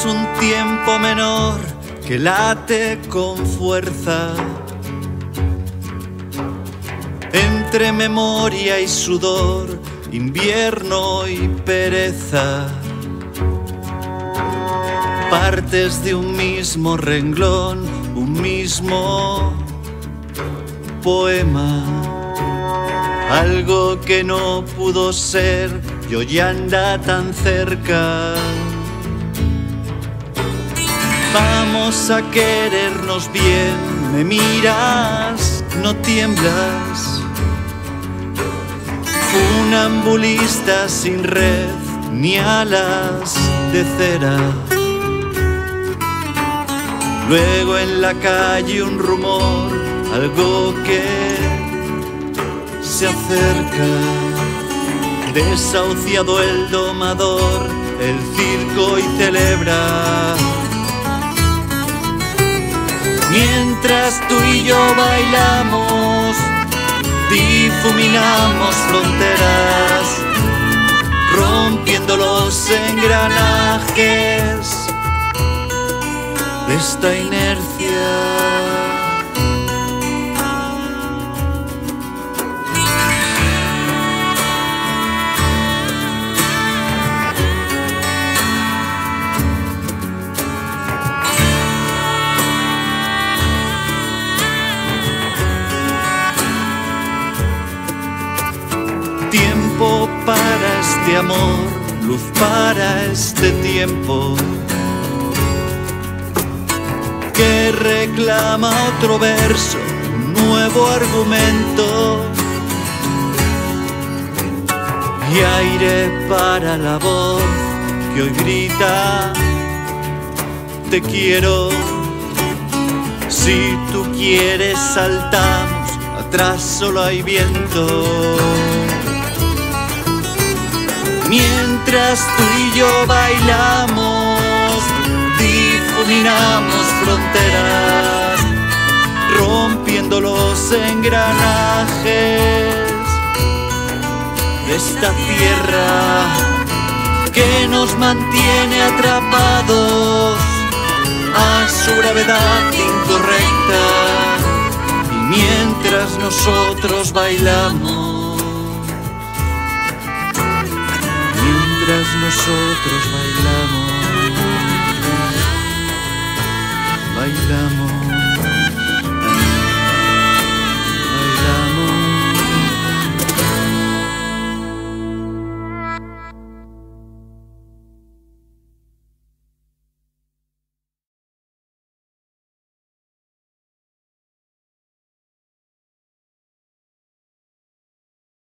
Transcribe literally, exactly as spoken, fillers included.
Es un tiempo menor que late con fuerza entre memoria y sudor, invierno y pereza. Partes de un mismo renglón, un mismo poema. Algo que no pudo ser y hoy anda tan cerca. Vamos a querernos bien, me miras, no tiemblas. Funambulista sin red ni alas de cera. Luego en la calle un rumor, algo que se acerca. Desahuciado el domador, el circo y celebra. Mientras tú y yo bailamos, difuminamos fronteras, rompiendo los engranajes de esta inercia. Tiempo para este amor, luz para este tiempo que reclama otro verso, un nuevo argumento y aire para la voz que hoy grita: te quiero. Si tú quieres saltamos, atrás solo hay viento. Mientras tú y yo bailamos, difuminamos fronteras, rompiendo los engranajes de esta tierra que nos mantiene atrapados a su gravedad incorrecta. Y mientras nosotros bailamos, mientras nosotros bailamos, bailamos.